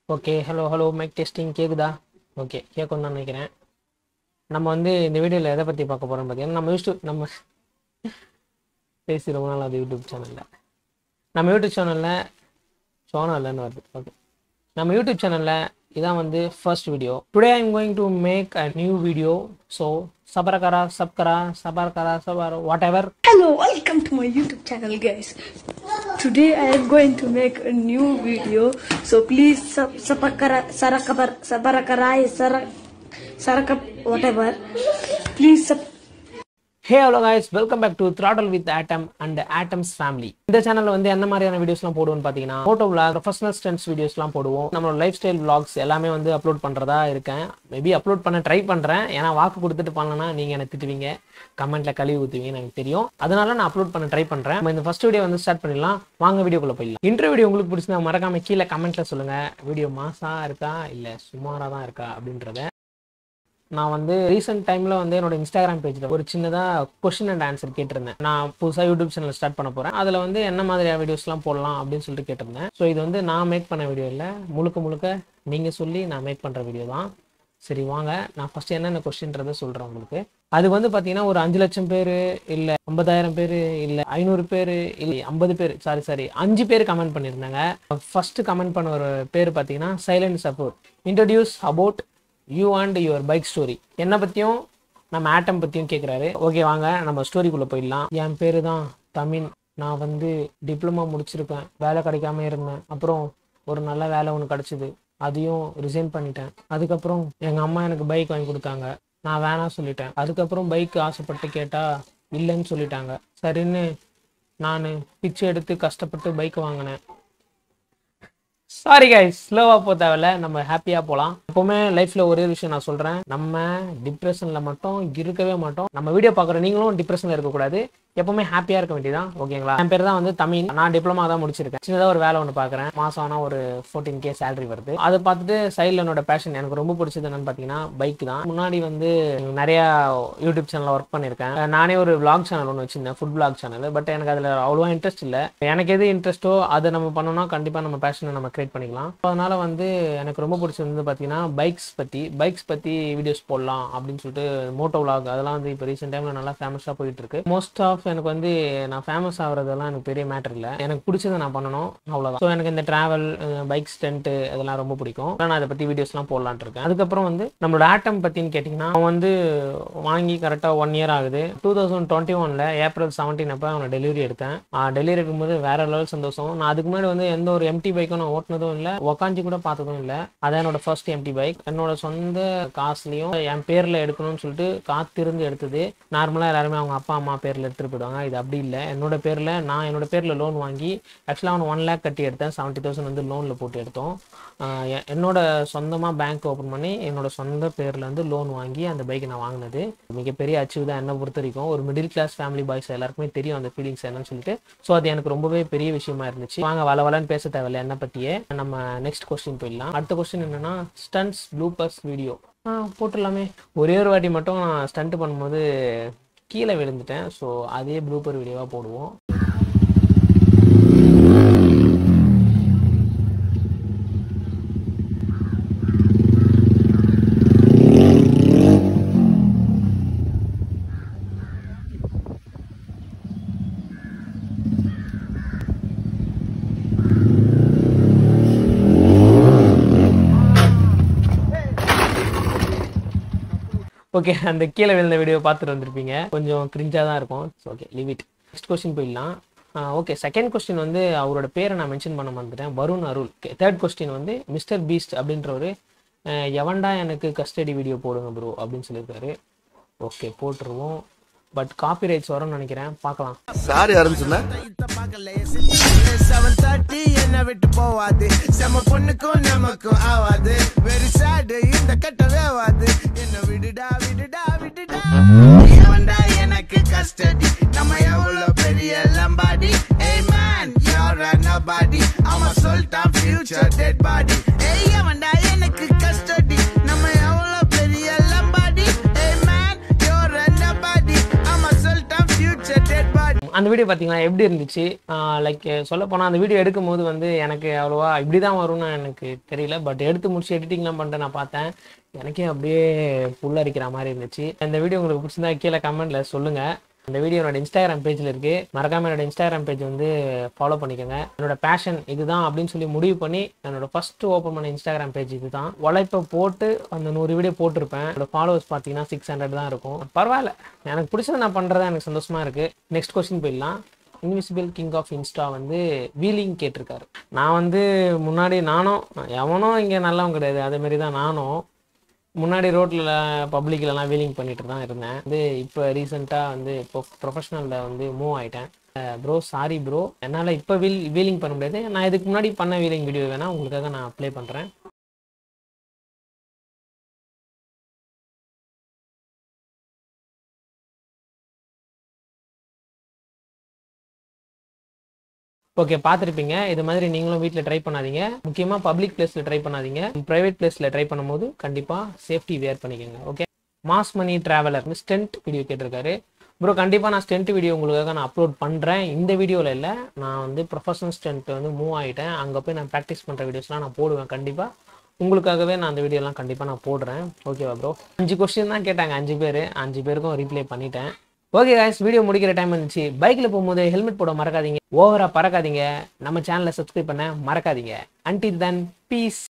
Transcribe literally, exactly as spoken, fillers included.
Okay hello hello mike testing கேக்குதா? Okay கேட்கும் தான் நினைக்கிறேன். நம்ம வந்து இந்த வீடியோவில் எதை பற்றி பார்க்க போகிறோம் பார்த்தீங்கன்னா, நம்ம யூடியூப் நம்ம பேசி ரொம்ப நாள் அது யூடியூப் சேனலில் நம்ம யூடியூப் சேனலில் சேனல்னு வருது. ஓகே, நம்ம யூடியூப் சேனலில் இதான் வந்து first video. Today I am going to make a new video. So சபரகரா சப்கரா சபரகரா சபர் whatever. Hello, welcome to my YouTube channel, guys. Today I am going to make a new video. So please sub sabakara sarakabar sabarakarai sarak sarakap whatever. Please sub. Hey hello guys, welcome back to Throttle with Atom and Atom's Family. இந்த சேனல்ல வந்து என்ன மாதிரியான வீடியோஸ்லாம் போடுவோம்னு பார்த்தீங்கன்னா, Motovlog, professional stunts வீடியோஸ்லாம் போடுவோம். நம்மளோட லைஃப் ஸ்டைல் vlogs எல்லாமே வந்து அப்லோட் பண்ணுறதா இருக்கேன். மேபி அப்லோட் பண்ண ட்ரை பண்ணுறேன். ஏன்னா வாக்கு கொடுத்துட்டு பண்ணலன்னா நீங்கள் எனக்கு திட்டுவீங்க, கமெண்ட்டில் கழுவி ஊற்றுவீங்கன்னு எனக்கு தெரியும். அதனால நான் அப்லோட் பண்ண ட்ரை பண்ணுறேன். நம்ம இந்த ஃபர்ஸ்ட் வீடியோ வந்து ஸ்டார்ட் பண்ணிடலாம். வாங்க வீடியோக்குள்ளே போயிடலாம். இன்ட்ரோ வீடியோ உங்களுக்கு பிடிச்சிருந்தா மறக்காம கீழே கமெண்ட்டில் சொல்லுங்கள். வீடியோ மாசா இருக்கா இல்லை சுமாராக தான் இருக்கா அப்படின்றத. நான் வந்து ரீசெண்ட் டைமில் வந்து என்னோட இன்ஸ்டாகிராம் பேஜில் ஒரு சின்னதாக கொஸ்டின் அண்ட் ஆன்சர் கேட்டிருந்தேன். நான் புதுசாக யூடியூப் சேனல் ஸ்டார்ட் பண்ண போகிறேன், அதில் வந்து என்ன மாதிரியான வீடியோஸ்லாம் போடலாம் அப்படின்னு சொல்லிட்டு கேட்டிருந்தேன். ஸோ இது வந்து நான் மேக் பண்ண வீடியோ இல்லை, முழுக்க முழுக்க நீங்கள் சொல்லி நான் மேக் பண்ணுற வீடியோ தான். சரி வாங்க, நான் ஃபஸ்ட்டு என்னென்ன கொஸ்டின்றதை சொல்கிறேன் உங்களுக்கு. அது வந்து பார்த்தீங்கன்னா ஒரு அஞ்சு லட்சம் பேர் இல்லை ஐம்பதாயிரம் பேர் இல்லை ஐநூறு பேர் இல்லை ஐம்பது பேர் சாரி சாரி அஞ்சு பேர் கமெண்ட் பண்ணியிருந்தாங்க. ஃபஸ்ட்டு கமெண்ட் பண்ண ஒரு பேர் பார்த்தீங்கன்னா silent support. Introduce about you and your bike story. என்னை பற்றியும் நம்ம ஆட்டம் பற்றியும் கேட்குறாரு. ஓகே வாங்க நம்ம ஸ்டோரிக்குள்ளே போயிடலாம். என் பேர் தான் தமிழ். நான் வந்து டிப்ளமா முடிச்சிருக்கேன், வேலை கிடைக்காம இருந்தேன். அப்புறம் ஒரு நல்ல வேலை ஒன்று கிடச்சிது, அதையும் ரிசைன் பண்ணிட்டேன். அதுக்கப்புறம் எங்கள் அம்மா எனக்கு பைக் வாங்கி கொடுத்தாங்க, நான் வேணாம் சொல்லிட்டேன். அதுக்கப்புறம் பைக் ஆசைப்பட்டு கேட்டால் இல்லைன்னு சொல்லிட்டாங்க. சரின்னு நான் பிச்சை எடுத்து கஷ்டப்பட்டு பைக் வாங்கினேன். சாரி கைஸ், ஸ்லோவாக போக தேவையில்ல, நம்ம ஹாப்பியாக போகலாம். எப்போவுமே லைஃப்பில் ஒரே விஷயம் நான் சொல்கிறேன், நம்ம டிப்ரெஷனில் மட்டும் இருக்கவே மாட்டோம். நம்ம வீடியோ பார்க்குற நீங்களும் டிப்ரெஷனில் இருக்கக்கூடாது, எப்பவுமே ஹாப்பியாக இருக்க வேண்டியதான். ஓகேங்களா? என் பேர் தான் வந்து தமிழ். நான் டிப்ளமா தான் முடிச்சிருக்கேன். சின்னதாக ஒரு வேலை ஒன்று பார்க்குறேன். மாதம் ஆனால் ஒரு ஃபோர்டீன் கே சேலரி வருது. அதை பார்த்துட்டு சைடில் என்னோட பேஷன் எனக்கு ரொம்ப பிடிச்சது என்னன்னு பார்த்தீங்கன்னா பைக் தான். முன்னாடி வந்து நிறையா யூடியூப் சேனலில் ஒர்க் பண்ணியிருக்கேன். நானே ஒரு விளாக் சேனல் ஒன்று வச்சிருந்தேன், ஃபுட் விளாக் சேனல். பட் எனக்கு அதில் அவ்வளோவா இன்ட்ரெஸ்ட் இல்லை. எனக்கு எது இன்ட்ரெஸ்ட்டோ அதை நம்ம பண்ணோம்னா கண்டிப்பாக நம்ம பேஷனை நம்ம கிரியேட் பண்ணிக்கலாம். அதனால வந்து எனக்கு ரொம்ப பிடிச்சது வந்து பார்த்தீங்கன்னா பைக்ஸ் பற்றி பைக்ஸ் பற்றி வீடியோஸ் போடலாம் அப்படின்னு சொல்லிட்டு மோட்டோவ்லாக் அதெல்லாம் வந்து இப்போ ரீசெண்ட் டைமில் நல்லா ஃபேமஸாக போயிட்டு இருக்கு. மோஸ்ட் ஆஃப் எனக்கு வந்து நான் ஃபேமஸ் ஆகிறதெல்லாம் எனக்கு பெரிய மேட்டர் இல்லை, எனக்கு பிடிச்சதை நான் பண்ணணும், அவ்வளோதான். ஸோ எனக்கு இந்த ட்ராவல் பைக் ஸ்டண்ட்டு இதெல்லாம் ரொம்ப பிடிக்கும். நான் அதை பற்றி வீடியோஸ்லாம் போடலான்ட்டு இருக்கேன். அதுக்கப்புறம் வந்து நம்மளோட ஆட்டம் பற்றின்னு கேட்டிங்கன்னா, அவன் வந்து வாங்கி கரெக்டாக ஒன் இயர் ஆகுது. டூ தௌசண்ட் டுவெண்ட்டி ஒனில் ஏப்ரல் செவன்டீன் அப்போ அவனை டெலிவரி எடுத்தேன். டெலிவரி எடுக்கும்போது வேற லெவல் சந்தோஷம். நான் அதுக்கு முன்னாடி வந்து எந்த ஒரு எம்டி பைக்கும் நான் ஓட்டினதும் இல்லை, உக்காஞ்சி கூட பார்த்ததும் இல்லை. அதான் என்னோட ஃபர்ஸ்ட் எம்டி பைக். என்னோட சொந்த காசுலையும் என் பேரில் எடுக்கணும்னு சொல்லிட்டு காத்திருந்து எடுத்தது. நார்மலாக எல்லாருமே அவங்க அப்பா அம்மா பேரில் எடுத்துகிட்டு போயிடுவாங்க, இது அப்படி இல்லை. என்னோட பேரில் நான் என்னோட பேரில் லோன் வாங்கி ஆக்சுவலாக அவன் ஒன் லேக் கட்டி எடுத்தேன். செவன்ட்டி தௌசண்ட் வந்து லோனில் போட்டு எடுத்தோம். என்னோட சொந்தமாக பேங்க் ஓப்பன் பண்ணி என்னோட சொந்த பேரில் வந்து லோன் வாங்கி அந்த பைக்கை நான் வாங்கினது மிகப்பெரிய அச்சீவ் தான் என்னை பொறுத்த வரைக்கும். ஒரு மிடில் கிளாஸ் ஃபேமிலி பாய்ஸ் எல்லாருக்குமே தெரியும் அந்த ஃபீலிங்ஸ் என்னன்னு சொல்லிட்டு. ஸோ அது எனக்கு ரொம்பவே பெரிய விஷயமா இருந்துச்சு. வாங்க வள வளன்னு பேச தேவையில்லை என்னை பற்றியே. நம்ம நெக்ஸ்ட் கொஸ்டின் போயிடலாம். அடுத்த கொஸ்டின் என்னன்னா ஸ்டன்ட்ஸ் ப்ளூப்பர்ஸ் வீடியோ போட்டுடலாமே. ஒரே ஒரு வாட்டி மட்டும் நான் ஸ்டண்ட் பண்ணும்போது கீழே விழுந்துட்டேன். ஸோ அதே ப்ளூப்பர் வீடியோவாக போடுவோம். ஓகே, அந்த கீழே விழுந்த வீடியோ பார்த்துட்டு வந்திருப்பீங்க, கொஞ்சம் கிரிஞ்சாக தான் இருக்கும். Okay leave it. Next question போயிடலாம். ஓகே, செகண்ட் கொஸ்டின் வந்து அவரோட பேரை நான் மென்ஷன் பண்ண மறந்துட்டேன், வருண் அருள். தேர்ட் கொஸ்டின் வந்து மிஸ்டர் பீஸ்ட் அப்படின்றவர் எவன்டா எனக்கு கஸ்டடி வீடியோ போடுங்க ப்ரோ அப்படின்னு சொல்லியிருக்காரு. ஓகே போட்டுருவோம், பட் காப்பி ரைட்ஸ் வரும்னு நினைக்கிறேன், பார்க்கலாம். சார் யாருன்னு சொன்னா செவன் தேர்ட்டி என்ன விட்டு போவாது, செம பொண்ணுக்கும் நமக்கும் ஆவாது, வெரி சாடு இந்த கட்டவே ஆவாது, என்ன விடுடா விடுடா விடுடா, எவன்டா எனக்கு கஸ்டடி, நம்ம எவ்வளவு பெரிய லம்பாடி, hey man you're a nobody, I'm a sultan future dead body, ஏய் எவன்டா எனக்கு கஸ்டடி, நம்ம எவ்வளவு பெரிய லம்பாடி, hey man you're a nobody, I'm a sultan future dead body. அந்த வீடியோ வீடியோ பார்த்தீங்கன்னா எப்படி இருந்துச்சு? லைக் சொல்லப்போனால் அந்த வீடியோ எடுக்கும்போது வந்து எனக்கு அவ்வளோவா இப்படி தான் வரும்னு எனக்கு தெரியல. பட் எடுத்து முடிச்சு எடிட்டிங்லாம் பண்ணிட்டு நான் பார்த்தேன். எனக்கே அப்படியே புல்லரிக்கிற மாதிரி இருந்துச்சு. இந்த வீடியோ உங்களுக்கு பிடிச்சிருந்தா கீழே கமெண்ட்டில் சொல்லுங்கள். இந்த வீடியோ என்னோட இன்ஸ்டாகிராம் பேஜில் இருக்குது. மறக்காமல் என்னோட இன்ஸ்டாகிராம் பேஜ் வந்து ஃபாலோ பண்ணிக்கோங்க. என்னோட பேஷன் இதுதான் அப்படின்னு சொல்லி முடிவு பண்ணி என்னோட ஃபஸ்ட்டு ஓப்பன் பண்ண இன்ஸ்டாகிராம் பேஜ் இது தான். உழைப்பை போட்டு அந்த நூறு வீடியோ போட்டிருப்பேன். என்னோட ஃபாலோவர்ஸ் பார்த்தீங்கன்னா சிக்ஸ் ஹண்ட்ரட் தான் இருக்கும். பரவாயில்ல, எனக்கு பிடிச்சதை நான் பண்ணுறதா எனக்கு சந்தோஷமாக இருக்குது. நெக்ஸ்ட் கொஸ்டின் போயிடலாம். இன்விசிபிள் கிங் ஆஃப் இன்ஸ்டா வந்து வீலிங் கேட்டிருக்காரு. நான் வந்து முன்னாடி நானும் எவனும் இங்கே நல்லவன் கிடையாது, அதேமாரி தான் நானும் முன்னாடி ரோட்டில் பப்ளிக்லலாம் வீலிங் பண்ணிட்டு தான் இருந்தேன். வந்து இப்போ ரீசெண்டாக வந்து இப்போ ப்ரொஃபஷனலில் வந்து மூவ் ஆகிட்டேன். ப்ரோ சாரி ப்ரோ, என்னால் இப்போ வீல் வீலிங் பண்ண முடியாது. நான் இதுக்கு முன்னாடி பண்ண வீலிங் வீடியோ வேணால் உங்களுக்காக நான் அப்ளை பண்ணுறேன். ஓகே, பார்த்துருப்பீங்க. இது மாதிரி நீங்களும் வீட்டில் ட்ரை பண்ணாதீங்க. முக்கியமாக பப்ளிக் பிளேஸில் ட்ரை பண்ணாதீங்க. ப்ரைவேட் பிளேஸில் ட்ரை பண்ணும்போது கண்டிப்பாக சேஃப்டி வேர் பண்ணிக்கோங்க. Okay. Mass money traveller stunt video கேட்டிருக்காரு. ப்ரோ கண்டிப்பாக நான் ஸ்டென்ட் வீடியோ உங்களுக்காக நான் அப்லோட் பண்ணுறேன். இந்த வீடியோவில் இல்லை, நான் வந்து ப்ரொஃபஷனல் ஸ்டென்ட் வந்து மூவ் ஆகிட்டேன். அங்கே போய் நான் ப்ராக்டிஸ் பண்ணுற வீடியோஸ்லாம் நான் போடுவேன். கண்டிப்பாக உங்களுக்காகவே நான் அந்த வீடியோலாம் கண்டிப்பாக நான் போடுறேன். ஓகேவா ப்ரோ? அஞ்சு கொஸ்டின் தான் கேட்டாங்க, அஞ்சு பேர் அஞ்சு பேருக்கும் ரீப்ளை பண்ணிட்டேன். ஓகே गाइस, வீடியோ முடிக்கிற டைம் வந்துச்சு. பைக்கில் போகும்போது ஹெல்மெட் போட மறக்காதீங்க. ஓவராக பறக்காதீங்க. நம்ம சேனலை சப்ஸ்கிரைப் பண்ண மறக்காதீங்க. Until then piece.